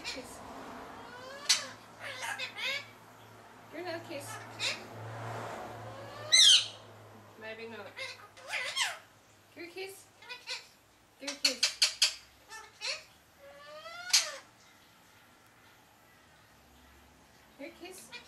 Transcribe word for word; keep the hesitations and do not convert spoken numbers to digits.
Kiss. Give her another kiss. Maybe not. Give her a kiss. Give her a kiss. Give her a kiss.